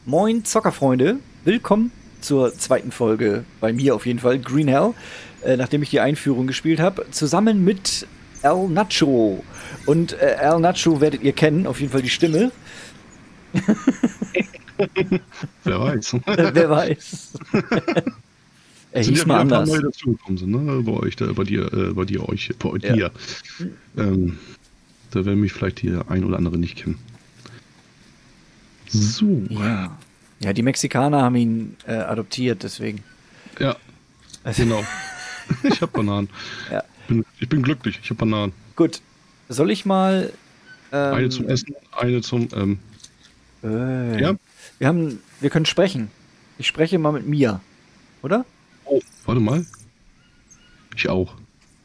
Moin Zockerfreunde, willkommen zur zweiten Folge, bei mir auf jeden Fall, Green Hell, nachdem ich die Einführung gespielt habe, zusammen mit El Nacho. Und El Nacho werdet ihr kennen, auf jeden Fall die Stimme. Wer weiß. Wer weiß. Er Sind hieß ja mal wieder ein paar anders. neue dazugekommen sind, ne? Bei euch, da, bei Ja. dir. Da werden mich vielleicht die ein oder andere nicht kennen. So. Ja. Ja, die Mexikaner haben ihn adoptiert, deswegen. Ja, genau. Ich habe Bananen. Ja. Ich bin glücklich, ich habe Bananen. Gut. Soll ich mal. Eine zum Essen, eine zum. Ja? Wir können sprechen. Ich spreche mal mit Mia, oder? Oh, warte mal. Ich auch.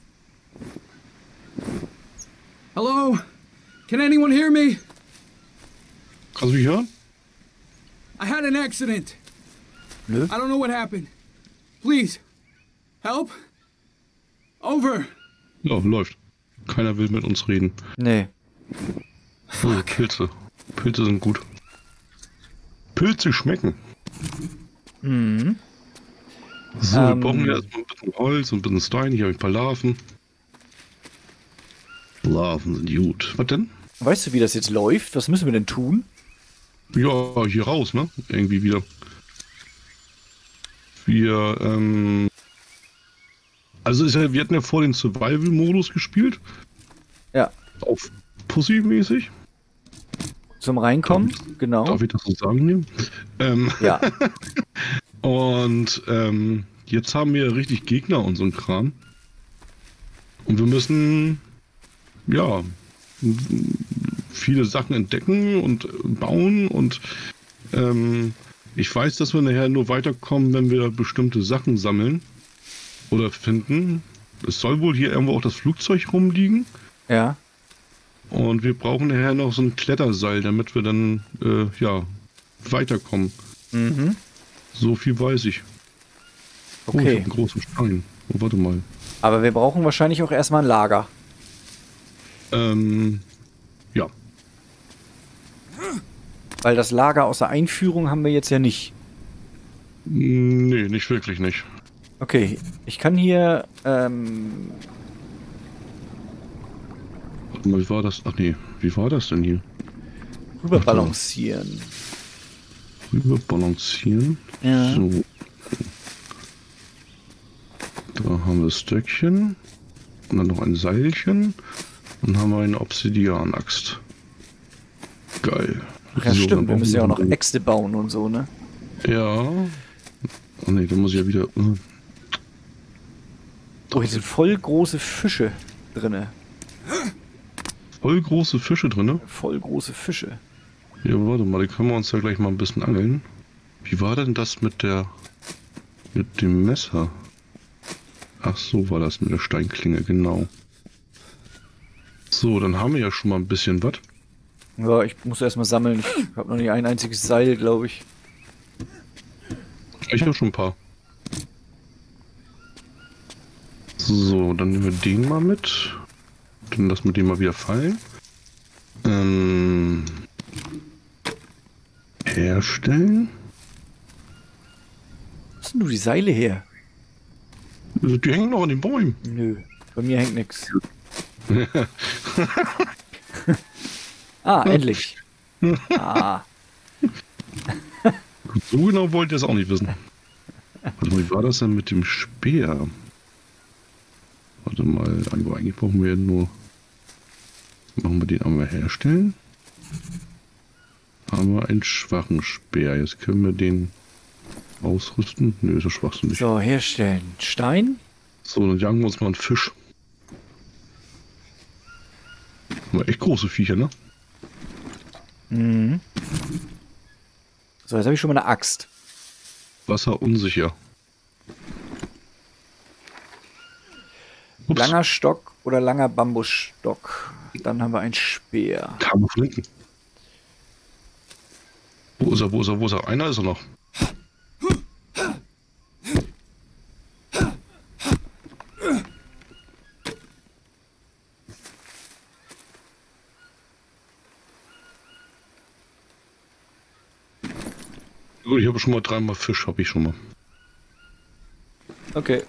Hello? Can anyone hear me? Kannst du mich hören? I had an accident. Nö. I don't know what happened. Please. Help? Over. Ja, läuft. Keiner will mit uns reden. Nee. Oh, Pilze. Pilze sind gut. Pilze schmecken. Mhm. So, wir brauchen ja erstmal ein bisschen Holz und ein bisschen Stein. Hier habe ich ein paar Larven. Larven sind gut. Was denn? Weißt du, wie das jetzt läuft? Was müssen wir denn tun? Ja, hier raus, ne? Irgendwie wieder. Wir, also wir hatten ja vor den Survival-Modus gespielt. Ja. Auf Pussy-mäßig. Zum Reinkommen? Genau. Darf ich das so sagen hier? Ja. Und jetzt haben wir richtig Gegner und so ein Kram. Und wir müssen, ja, viele Sachen entdecken und bauen. Und ich weiß, dass wir nachher nur weiterkommen, wenn wir bestimmte Sachen sammeln oder finden. Es soll wohl hier irgendwo auch das Flugzeug rumliegen. Ja. Und wir brauchen nachher noch so ein Kletterseil, damit wir dann, ja, weiterkommen. Mhm. So viel weiß ich. Oh, ich Okay. hab einen großen Stein. Oh, warte mal. Aber wir brauchen wahrscheinlich auch erstmal ein Lager. Ja. Weil das Lager aus der Einführung haben wir jetzt ja nicht. Nee, nicht wirklich nicht. Okay, ich kann hier, Warte mal, wie war das? Ach nee, wie war das denn hier? rüber balancieren. Rüber balancieren. Ja. So. Da haben wir das Stöckchen. Und dann noch ein Seilchen. Und dann haben wir eine Obsidian-Axt. Geil. Ach ja, So, stimmt, dann wir brauchen müssen ja auch noch einen- Äxte bauen und so, ne? Ja. Ach nee, da muss ich ja wieder. Oh, hier sind voll große Fische drinne. Voll große Fische drin. Voll große Fische. Ja, warte mal, die können wir uns ja gleich mal ein bisschen angeln. Wie war denn das mit dem Messer? Ach so, war das mit der Steinklinge, genau. So, dann haben wir ja schon mal ein bisschen was. Ja, ich muss erstmal sammeln. Ich habe noch nicht ein einziges Seil, glaube ich. Ich habe schon ein paar. So, dann nehmen wir den mal mit. Dann lassen wir den mal wieder fallen. Herstellen. Wo sind denn die Seile her? Die hängen noch an den Bäumen. Nö, bei mir hängt nix. Ah, endlich. Ah, So genau wollt ihr es auch nicht wissen. Warte mal, wie war das denn mit dem Speer? Warte mal, eigentlich brauchen wir ja nur. Machen wir den einmal herstellen. Haben wir einen schwachen Speer. Jetzt können wir den ausrüsten. Nö, so schwach sind nicht. so, herstellen. Stein? So, dann jagen wir uns mal einen Fisch. Aber echt große Viecher, ne? Mhm. So, jetzt habe ich schon mal eine Axt. Wasser unsicher. Ups, Langer Stock oder langer Bambusstock. Dann haben wir einen Speer. kam von hinten. Wo ist er, wo ist er, wo ist er? Einer ist er noch. Gut, ich habe schon mal 3-mal Fisch, habe ich schon mal. Okay.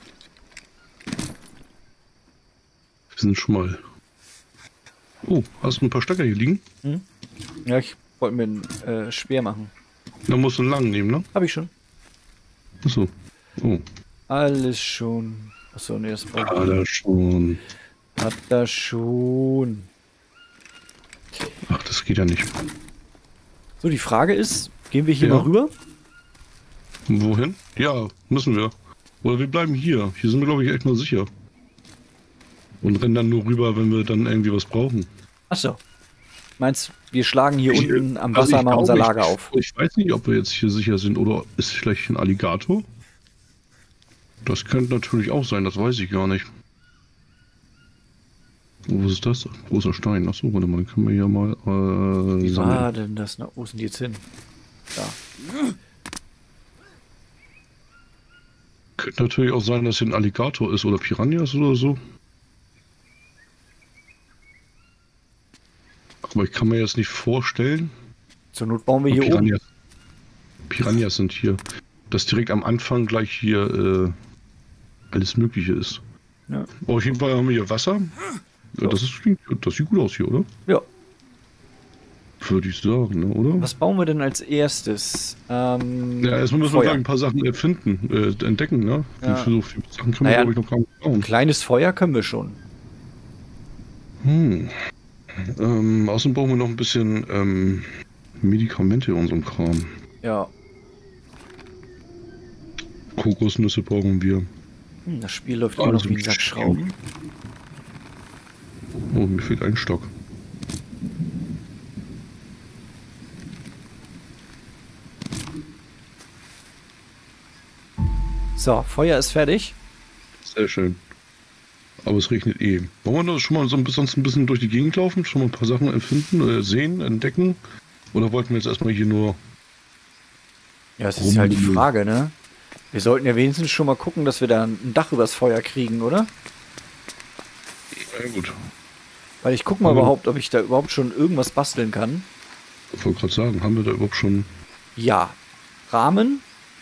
Wir sind schon mal... Oh, hast du ein paar Stöcker hier liegen? Ja, ich wollte mir einen Speer machen. Dann musst du einen langen nehmen, ne? Habe ich schon. Achso. Oh. Alles schon. Achso, nee, das braucht Ah, da schon. Hat das schon. Ach, das geht ja nicht. So, die Frage ist, gehen wir hier Ja. mal rüber? Wohin? Ja, müssen wir. Oder wir bleiben hier. Hier sind wir, glaube ich, echt mal sicher. Und rennen dann nur rüber, wenn wir dann irgendwie was brauchen. Achso. Meinst wir schlagen hier unten am Also Wasser ich mal unser glaube, Lager auf? Ich weiß nicht, ob wir jetzt hier sicher sind oder ist vielleicht ein Alligator? Das könnte natürlich auch sein, das weiß ich gar nicht. Oh, was ist das? Großer Stein. Achso, warte mal, den können wir hier mal Wie sammeln. war denn das? Wo sind die jetzt hin? Da. Könnte natürlich auch sein, dass hier ein Alligator ist oder Piranhas oder so. Aber ich kann mir jetzt nicht vorstellen. Zur Not bauen wir hier oben. Piranhas. Piranhas sind hier. Dass direkt am Anfang gleich hier alles Mögliche ist. Ja. Auf jeden Fall haben wir hier Wasser. Ja, das sieht gut aus hier, oder? Ja. Würde ich sagen, ne, oder? Was bauen wir denn als erstes? Ja, erstmal müssen wir Feuer. gleich ein paar Sachen entdecken, ne? Ja. Für so viele Sachen können Naja, wir, glaube ich, noch gar nicht bauen. Ein kleines Feuer können wir schon. Außerdem brauchen wir noch ein bisschen Medikamente in unserem Kram. Ja. Kokosnüsse brauchen wir. Das Spiel läuft immer noch wie ein Sack Schrauben. Oh, mir fehlt ein Stock. So, Feuer ist fertig. Sehr schön. Aber es regnet eh. Wollen wir schon mal sonst ein bisschen durch die Gegend laufen? Schon mal ein paar Sachen empfinden, sehen, entdecken? Oder wollten wir jetzt erstmal hier nur... Ja, das ist halt die Frage, ne? Wir sollten ja wenigstens schon mal gucken, dass wir da ein Dach übers Feuer kriegen, oder? Ja gut. Weil ich guck mal überhaupt, ob ich da überhaupt schon irgendwas basteln kann. Ich wollte gerade sagen, haben wir da überhaupt schon Ja. Rahmen.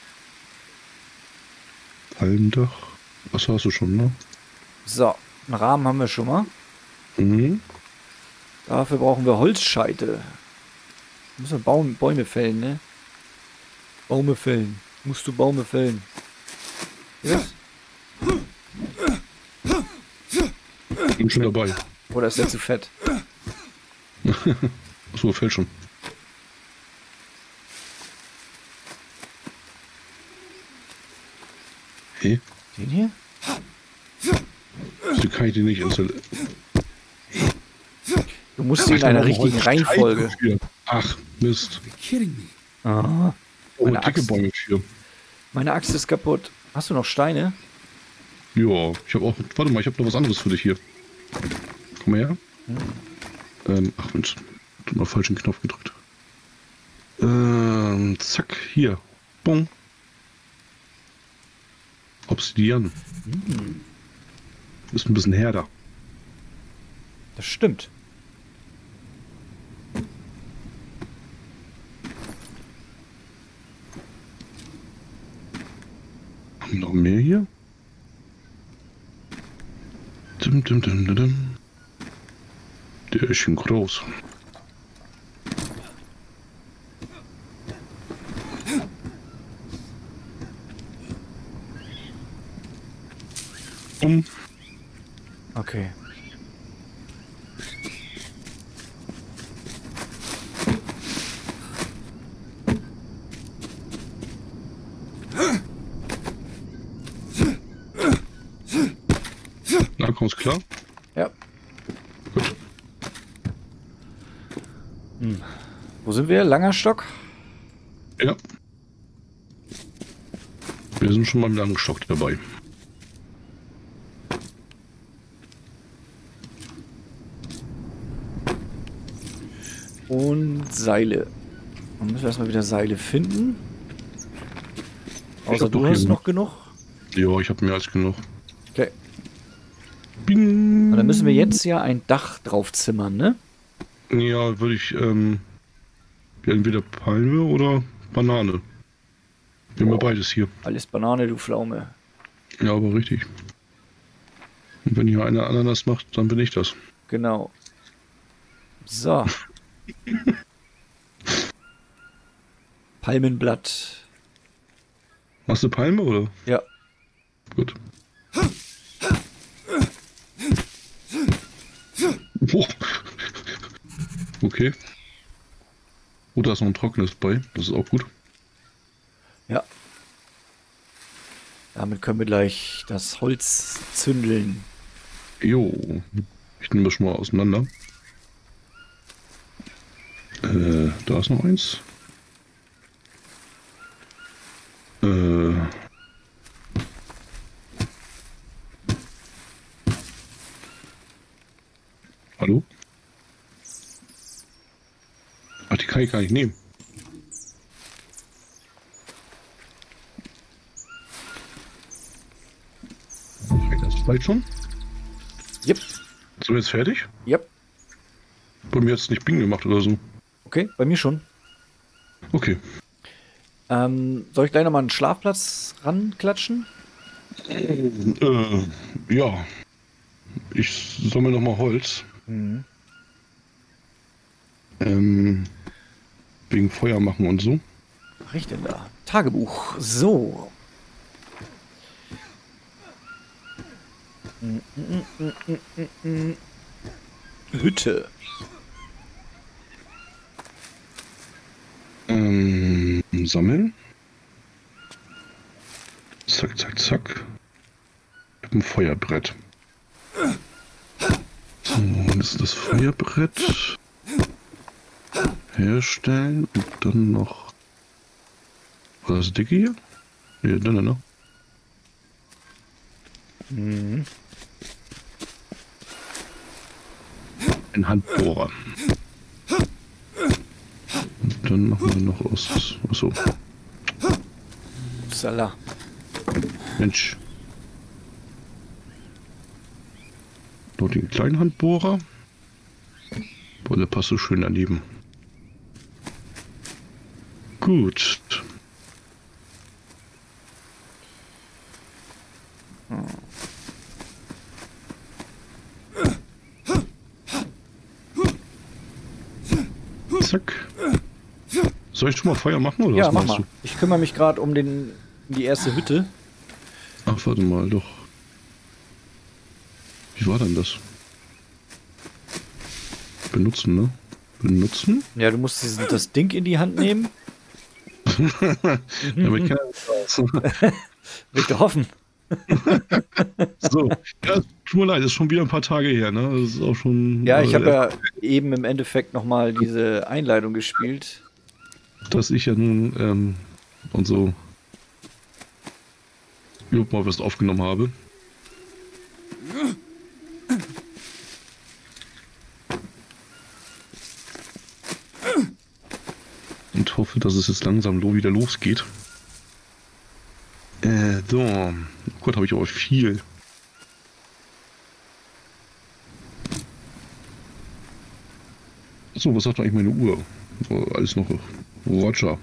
Palmdach? Was hast du schon, ne? So, einen Rahmen haben wir schon mal. Mhm. Dafür brauchen wir Holzscheite. Müssen wir Bäume fällen, ne? Bäume fällen. Musst du Bäume fällen. Ja? Bin schon dabei. Oder ist der zu fett? Achso, fällt schon. Hey, Den hier? wieso kann ich den nicht installieren? Du musst ihn in einer richtigen Reihenfolge. Ach, Mist. You're kidding me. Aha. Oh, Meine dicke Axt. Bäume für. Meine Axt ist kaputt. Hast du noch Steine? Ja, ich habe auch. Warte mal, ich habe noch was anderes für dich hier. Komm mal her. Ach Mensch, ich hab mal falschen Knopf gedrückt. Zack, hier. Bong. Obsidian. Ist ein bisschen härter. Das stimmt. Haben wir noch mehr hier? Dim, dim, dim, dim, dim. Der ist schon groß. Okay. Na, kommst klar? Ja. Gut. Wo sind wir? Langer Stock? Ja. Wir sind schon mal im langen Stock dabei. Und Seile. Dann müssen wir erstmal wieder Seile finden. Außer hab du doch hast hier noch genug. Ja, ich habe mehr als genug. Okay. Bing. Und dann müssen wir jetzt ja ein Dach drauf zimmern, ne? Ja, würde ich entweder Palme oder Banane. Wir haben ja beides hier. Alles Banane, du Pflaume. Ja, aber richtig. Und wenn hier einer Ananas macht, dann bin ich das. Genau. So. Palmenblatt. Machst du Palme oder? Ja. Gut. Oh. Okay. Oh, da ist noch ein trockenes bei. Das ist auch gut. Ja. Damit können wir gleich das Holz zündeln. Jo. Ich nehme das schon mal auseinander. Da ist noch eins. Hallo? Ach, die kann ich gar nicht nehmen. Das vielleicht schon? Yep. So, jetzt fertig? Yep. Bei mir hat es nicht Bing gemacht oder so. Okay, bei mir schon. Okay. Soll ich gleich nochmal einen Schlafplatz ranklatschen? Ja. Ich sammle noch mal Holz. Mhm. Wegen Feuer machen und so. Was mache ich denn da? Tagebuch. So. Hütte. Sammeln. Zack, zack, zack. Ich habe ein Feuerbrett. So, und das ist das Feuerbrett. Herstellen und dann noch. War das dicke hier? Ja, dann, ne? Mhm. Ein Handbohrer. Und dann machen wir noch aus. Achso, Salah. Mensch. Noch den kleinen Handbohrer. Boah, der passt so schön daneben. Gut. Zack. Soll ich schon mal Feuer machen oder Ja, was mach machst mal. Ich kümmere mich gerade um die erste Hütte. du? Ach, warte mal, doch. Wie war denn das? Benutzen, ne? Benutzen? Ja, du musst das Ding in die Hand nehmen. Ja, aber ich kann ja Will ich doch hoffen. so. Ja, tut mir leid, ist schon wieder ein paar Tage her, ne? Das ist auch schon. Ja, ich habe ja eben im Endeffekt nochmal diese Einleitung gespielt. Dass ich ja nun und so überhaupt mal was aufgenommen habe. Und hoffe, dass es jetzt langsam wieder losgeht. So. Oh Gott, habe ich aber viel. So, was sagt eigentlich meine Uhr? Oh, alles noch Roger.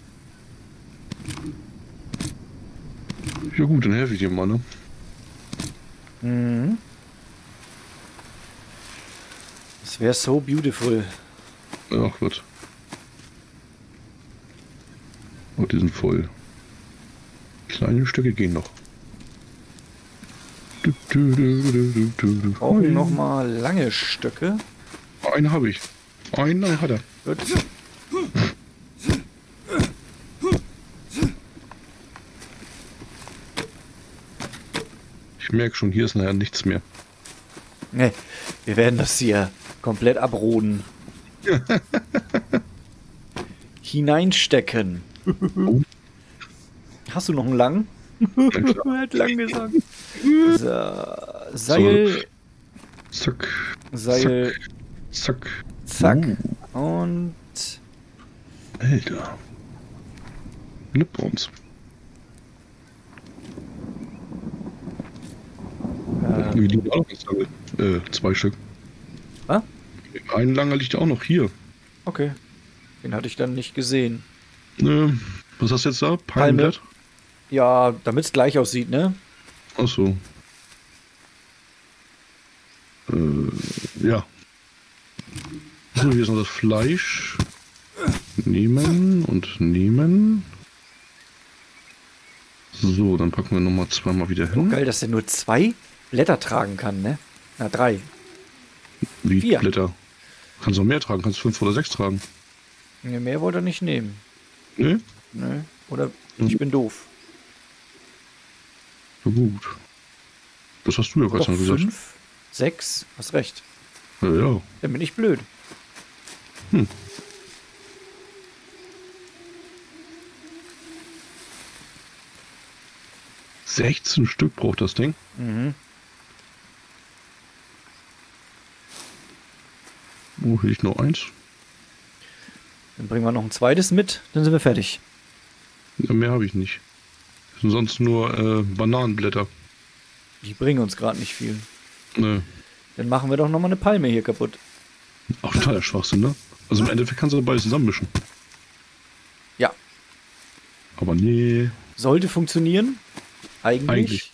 Ja gut, dann helfe ich dir mal, ne? Mhm. Das wäre so beautiful. Ach Gott. Oh, die sind voll. Kleine Stücke gehen noch. Brauchen nochmal lange Stöcke. Einen habe ich. Einen hat er. Gut. Ich merke schon, hier ist nachher nichts mehr. Ne, wir werden das hier komplett abroden. Hineinstecken. Oh. Hast du noch einen langen? klar. Er hat lang gesagt. So, Seil, Zack. Seil, Zack. zack. Und Alter. Lippbrons. Wie liegt auch noch das Seil? 2 Stück. Was? Ein langer liegt auch noch hier. okay. Den hatte ich dann nicht gesehen. Was hast du jetzt da? Palmblatt? Ja, damit es gleich aussieht, ne? Ach so. Ja. So, hier ist noch das Fleisch. Nehmen und nehmen. So, dann packen wir nochmal zweimal wieder hin. Geil, dass der nur 2 Blätter tragen kann, ne? Na, 3. Wie 4. Blätter. Kannst du auch mehr tragen, kannst 5 oder 6 tragen. Ja, mehr wollte er nicht nehmen. Ne? Ne? Oder ich bin doof. Na gut. Das hast du ja gerade Doch, schon gesagt. 5, 6, hast recht. Ja, ja. Dann bin ich blöd. 16 Stück braucht das Ding. Mhm. Oh, hier ich noch eins. Dann bringen wir noch ein zweites mit, dann sind wir fertig. Ja, mehr habe ich nicht. Das sind sonst nur Bananenblätter. Die bringen uns gerade nicht viel. Ne. Dann machen wir doch nochmal eine Palme hier kaputt. Auch totaler Schwachsinn, ne? Also im Endeffekt kannst du beide zusammenmischen. Ja. Aber nee. Sollte funktionieren. Eigentlich. Eigentlich.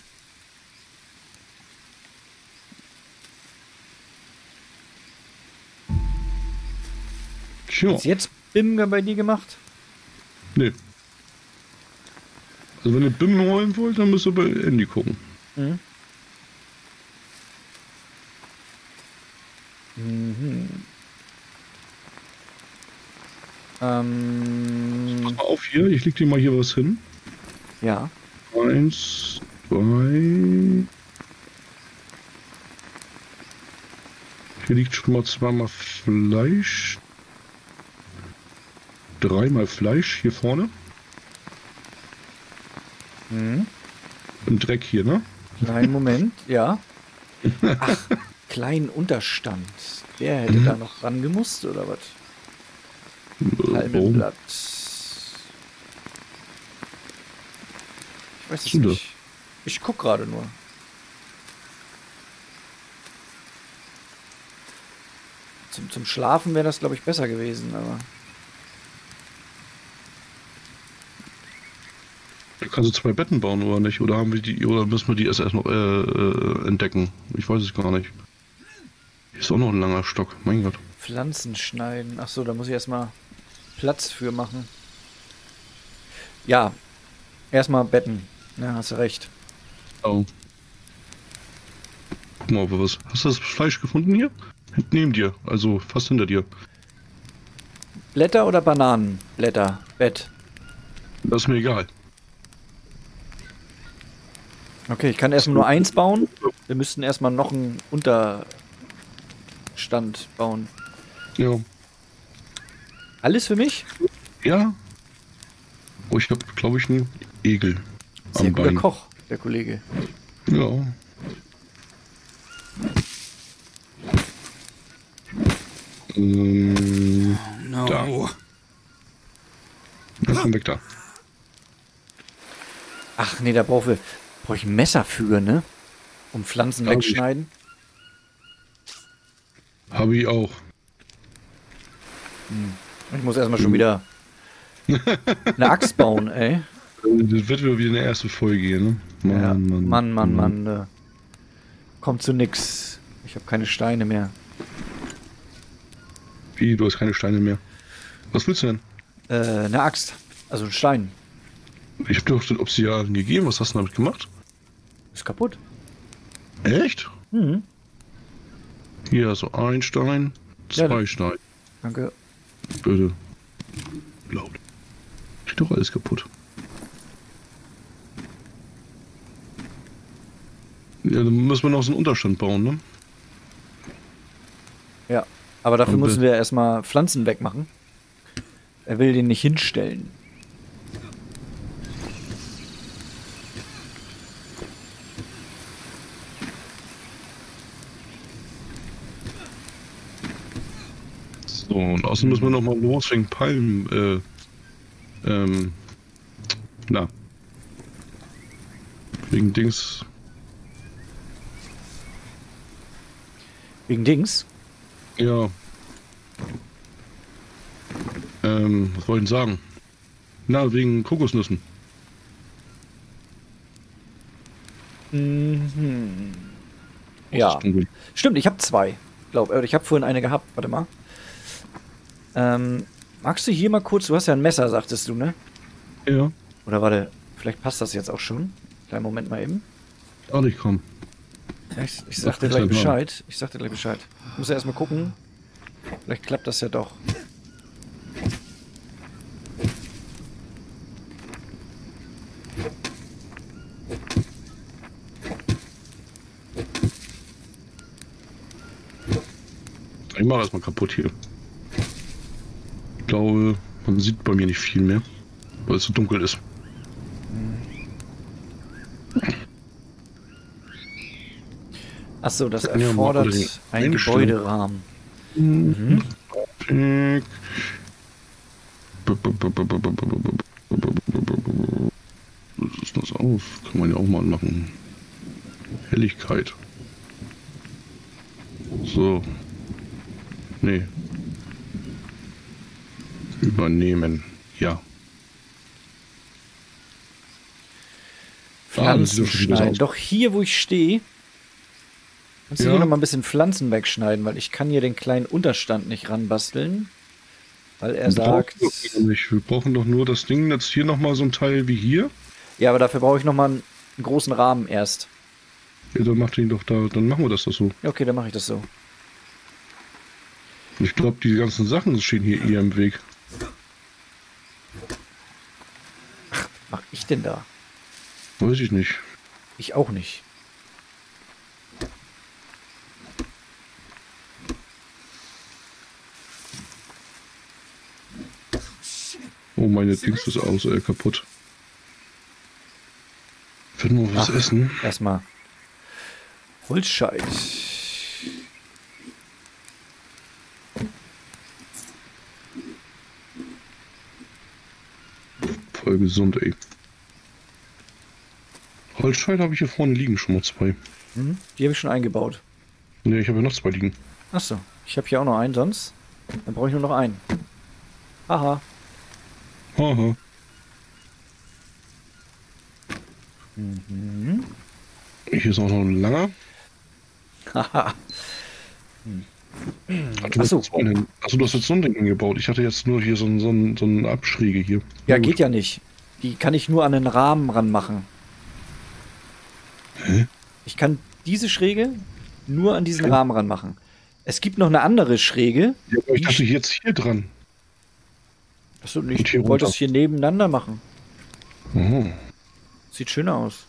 Tja, Ist jetzt BIM bei dir gemacht? nee. Also wenn ihr BIM holen wollt, dann müsst ihr bei Andy gucken. Mhm. Mhm. Pass mal auf hier, ich leg dir mal hier was hin. Ja. 1, 2. Hier liegt schon mal zweimal Fleisch. 3-mal Fleisch hier vorne. Mhm. Im Dreck hier, ne? Kleinen Moment, ja. Ach, kleinen Unterstand. Der hätte da noch rangemusst, oder was? Palmenblatt. Ich weiß es Stimmt. nicht. Ich guck gerade nur. Zum Schlafen wäre das, glaube ich, besser gewesen, aber. Da kannst du 2 Betten bauen oder nicht? Oder haben wir die, oder müssen wir die erst noch entdecken? Ich weiß es gar nicht. Hier ist auch noch ein langer Stock, mein Gott. Pflanzen schneiden. Ach so, da muss ich erstmal Platz für machen. Ja, erstmal Betten. Ja, hast du recht. Oh. Guck mal, ob wir was. Hast du das Fleisch gefunden hier? Neben dir, also fast hinter dir. Blätter oder Bananenblätter? Bett. Das ist mir egal. Okay, ich kann erstmal nur 1 bauen. Wir müssten erstmal noch einen Unterstand bauen. Ja. Alles für mich? Ja. Oh, ich habe, glaube ich, einen Egel Sehr am guter Bein. Koch, der Kollege. Ja. No. Da. Ja, komm weg da. Ach nee, da brauche ich ein Messer für, ne? Um Pflanzen Hab ich. wegschneiden. Habe ich auch. Ich muss erstmal schon wieder eine Axt bauen, ey. Das wird wieder eine erste Folge hier, ne? Ja, Mann. Kommt zu nix. Ich habe keine Steine mehr. Wie, du hast keine Steine mehr. Was willst du denn? Eine Axt. Also ein Stein. Ich habe dir doch den Obsidian gegeben. Was hast du damit gemacht? Ist kaputt. Echt? Mhm. Hier, so ein Stein, Ja, 2 Steine. Danke. Bitte. Laut. Ist doch alles kaputt. Ja, dann müssen wir noch so einen Unterstand bauen, ne? Ja. Aber dafür Und müssen wir erstmal Pflanzen wegmachen. Er will den nicht hinstellen. So, und außerdem müssen wir noch mal los wegen Palmen, na. Wegen Dings. Wegen Dings. Ja. Was wollte ich sagen? Na, wegen Kokosnüssen. Mhm. Das Ja. ist dunkel. Stimmt, ich habe 2. Ich habe vorhin eine gehabt. Warte mal. Magst du hier mal kurz, du hast ja ein Messer, sagtest du, ne? Ja, Oder warte, vielleicht passt das jetzt auch schon. Kleinen Moment mal eben. auch nicht kommen. Ja, ich Das sag dir ist gleich halt wahr. Bescheid. Ich sag dir gleich Bescheid. Ich muss ja erstmal gucken. Vielleicht klappt das ja doch. Ich mache erstmal kaputt hier. Ich glaube, man sieht bei mir nicht viel mehr, weil es so dunkel ist. Achso, das Ja, mal erfordert unter den einen Einstellungen. Gebäuderahmen. Mhm. Pick. Was ist das aus? Kann man ja auch mal anmachen. Helligkeit. So. Nee. Übernehmen. Ja. Das sieht Pflanzen doch schon wieder schneiden. aus. Doch hier, wo ich stehe, kannst du Ja. hier noch mal ein bisschen Pflanzen wegschneiden, weil ich kann hier den kleinen Unterstand nicht ranbasteln. Weil er sagt... Wir brauchen doch nur das Ding jetzt hier nochmal so ein Teil wie hier. Ja, aber dafür brauche ich noch mal einen großen Rahmen erst. Ja, dann macht ihn doch da, dann machen wir das doch so. Ja, okay, dann mache ich das so. Ich glaube, die ganzen Sachen stehen hier eher im Weg. Was mach ich denn da? Weiß ich nicht. Ich auch nicht. Oh, meine Dings ist aus, kaputt. Ich will nur was Ach. essen. Erstmal Holzscheit. Voll gesund, ey. Holzscheit habe ich hier vorne liegen, schon mal 2. Mhm. Die habe ich schon eingebaut. Ne, ich habe ja noch 2 liegen. Achso, ich habe hier auch noch einen sonst. Dann brauche ich nur noch einen. Haha. Haha. Mhm. Hier ist auch noch ein langer. Haha. Achso, du hast jetzt so ein Ding gebaut. Ich hatte jetzt nur hier so eine Abschräge hier. Ja, Na gut. geht ja nicht. Die kann ich nur an den Rahmen ranmachen. Hä? Ich kann diese Schräge nur an diesen Rahmen ranmachen. Es gibt noch eine andere Schräge. Ja, aber ich Die dachte jetzt hier dran. Achso, Und ich hier wollte runter. es hier nebeneinander machen. Oh. Sieht schöner aus.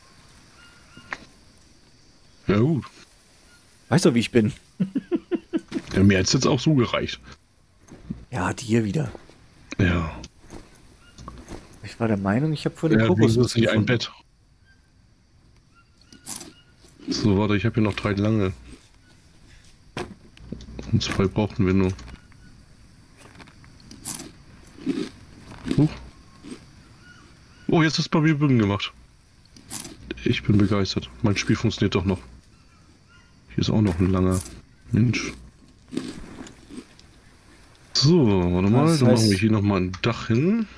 Ja gut. Weißt du, wie ich bin? Ja, mir hat es jetzt auch so gereicht. Ja, dir wieder. Ja. Ich war der Meinung, ich habe vor den Ja, wie Kokosnuss ist nicht ein gefunden. Bett? So, warte, ich habe hier noch 3 lange. Und 2 brauchten wir nur. Huch. Oh, jetzt ist bei mir Bögen gemacht. Ich bin begeistert. Mein Spiel funktioniert doch noch. Hier ist auch noch ein langer. Mensch. So, warte mal, Das dann machen heißt- wir hier nochmal ein Dach hin.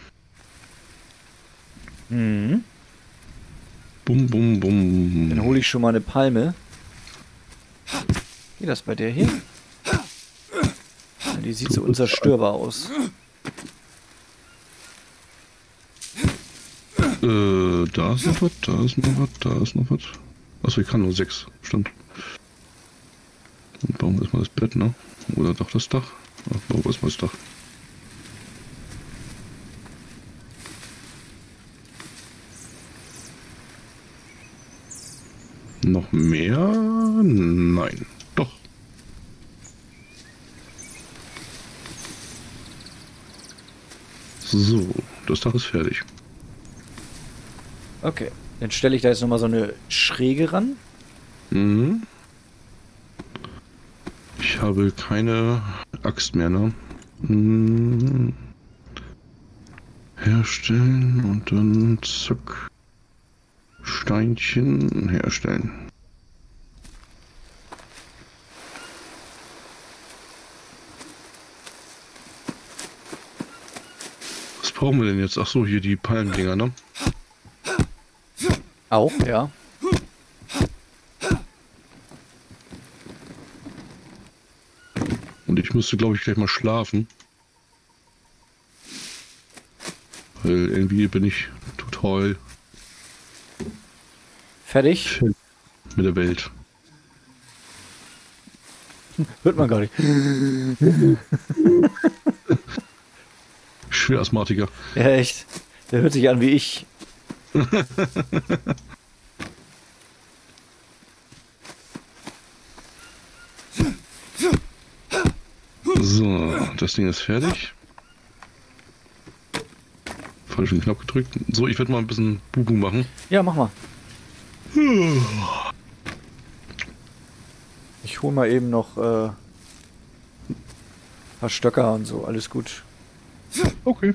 Mhm. Bum, bum, bum. Dann hole ich schon mal eine Palme. Geht das bei der hier? Ja, die sieht so unzerstörbar aus. Da ist noch was, da ist noch was, da ist noch was. Achso, ich kann nur 6, stimmt. Und bauen wir erstmal das Bett, ne? Oder doch das Dach? Ach, bauen wir erstmal das Dach. Noch mehr? Nein. Doch. So, das Dach ist fertig. Okay. Dann stelle ich da jetzt nochmal so eine Schräge ran. Mhm. Ich habe keine Axt mehr, ne? Mhm. Herstellen und dann zack. Steinchen herstellen. Was brauchen wir denn jetzt? Ach so, hier die Palmdinger, ne? Auch, ja. Und ich müsste, glaube ich, gleich mal schlafen. Weil irgendwie bin ich total Fertig? mit der Welt. Hört man gar nicht. Schwer Asthmatiker. Ja, echt. Der hört sich an wie ich. So, das Ding ist fertig. Falschen Knopf gedrückt. So, ich werde mal ein bisschen Bubu machen. Ja, mach mal. Ich hole mal eben noch ein paar Stöcker und so. Alles gut. Okay.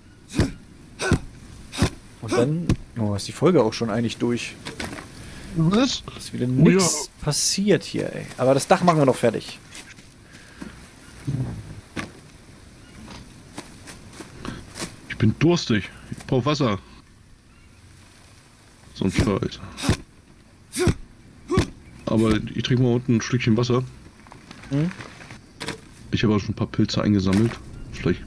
Und dann ist die Folge auch schon eigentlich durch. Was? Ist wieder Oh ja. nichts passiert hier, ey. Aber das Dach machen wir noch fertig. Ich bin durstig. Ich brauche Wasser. So ein Scheiß. Aber ich trinke mal unten ein Stückchen Wasser. Hm? Ich habe auch schon ein paar Pilze eingesammelt. Vielleicht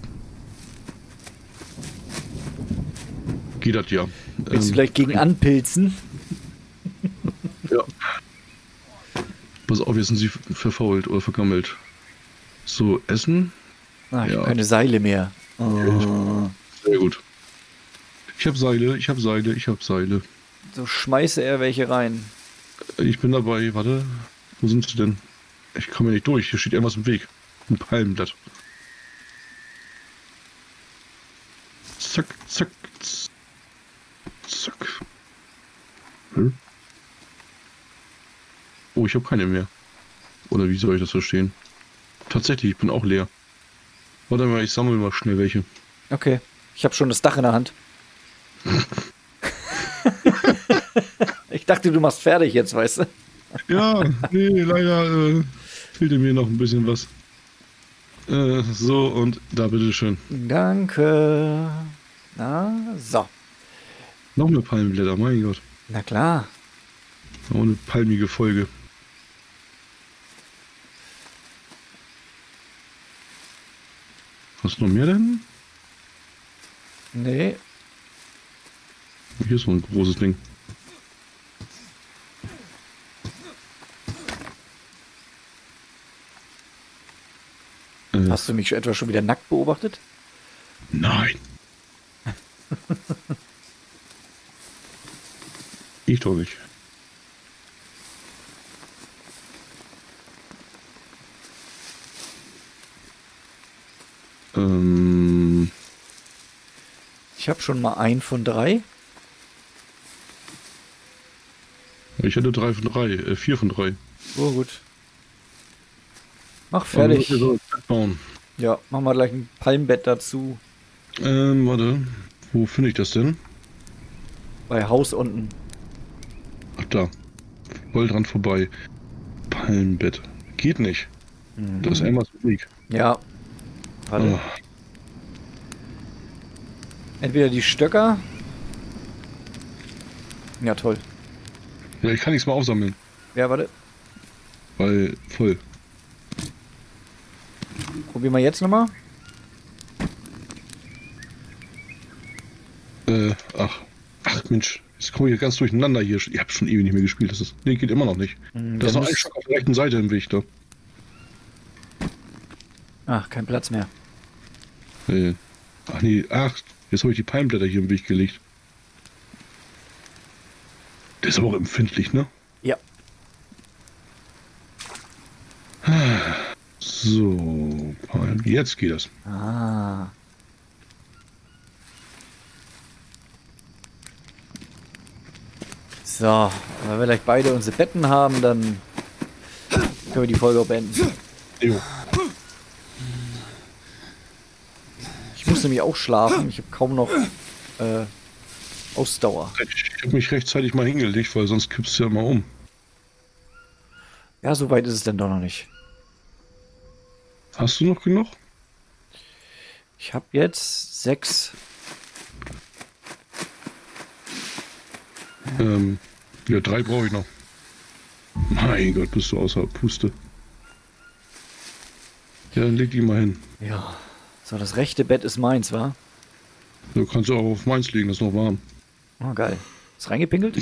geht das ja. Willst du vielleicht gegen anpilzen? Ja. Pass auf, jetzt sind sie verfault oder vergammelt. So, Essen. Ah, ich Ja. habe keine Seile mehr. Oh. Sehr gut. Ich habe Seile, ich habe Seile, ich habe Seile. So schmeiße er welche rein. Ich bin dabei, warte. Wo sind sie denn? Ich komme hier nicht durch. Hier steht irgendwas im Weg. Ein Palmenblatt. Zack, zack, zack. Hm? Oh, ich habe keine mehr. Oder wie soll ich das verstehen? Tatsächlich, ich bin auch leer. Warte mal, ich sammle mal schnell welche. Okay. Ich habe schon das Dach in der Hand. Ich dachte, du machst fertig jetzt, weißt du? Ja, nee, leider fehlte mir noch ein bisschen was. So, und da bitteschön. Danke. Na, so. Noch mehr Palmenblätter, mein Gott. Na klar. Auch eine palmige Folge. Hast du noch mehr denn? Nee. Hier ist so ein großes Ding. Hast du mich etwa schon wieder nackt beobachtet? Nein. Ich doch nicht. Ich habe schon mal einen von 3. Ich hatte 3 von 3, 4 von 3. Oh, gut. Mach fertig. Bauen. Ja, machen wir gleich ein Palmbett dazu. Warte. Wo finde ich das denn? Bei Haus unten. Ach da. Voll dran vorbei. Palmbett. Geht nicht. Das ist einmal so Weg. Ja. Warte. Oh. Entweder die Stöcker. Ja, toll. Ja, ich kann nichts mehr aufsammeln. Ja, warte. Weil voll. Probieren wir jetzt nochmal. Ach. Ach Mensch. Jetzt komme ich hier ganz durcheinander hier. Ich habe schon ewig nicht mehr gespielt. Das ist. Nee, geht immer noch nicht. Da ist noch ein Stock auf der rechten Seite im Weg da. Ach, kein Platz mehr. Ach nee, ach. Jetzt habe ich die Palmblätter hier im Weg gelegt. Der ist aber auch empfindlich, ne? Ja. So, jetzt geht das. Ah. So, wenn wir gleich beide unsere Betten haben, dann können wir die Folge auch beenden. Jo. Ich muss nämlich auch schlafen. Ich habe kaum noch Ausdauer. Ich habe mich rechtzeitig mal hingelegt, weil sonst kippst du ja mal um. Ja, so weit ist es denn doch noch nicht. Hast du noch genug? Ich habe jetzt 6 Ja, 3 brauche ich noch. Mein Gott, bist du außer Puste. Ja, dann leg die mal hin. Ja. So, das rechte Bett ist meins, wa? Du kannst auch auf meins liegen, das ist noch warm. Oh, geil. Ist reingepinkelt?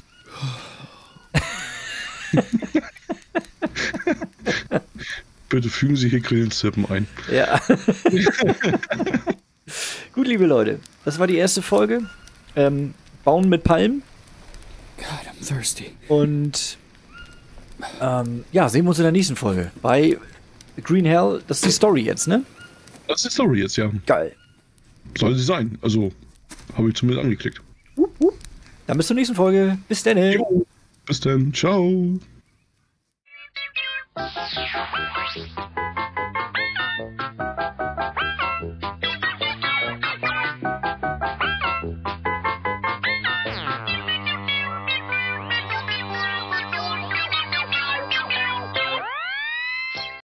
Bitte fügen Sie hier Grillenzirpen ein. Ja. Gut, liebe Leute, das war die erste Folge. Bauen mit Palmen. God, I'm thirsty. Und ja, sehen wir uns in der nächsten Folge bei Green Hell. Das ist die Story jetzt, ne? Das ist die Story jetzt, ja. Geil. Soll sie sein. Also, habe ich zumindest angeklickt. Dann bis zur nächsten Folge. Bis dann. Jo, bis dann. Ciao.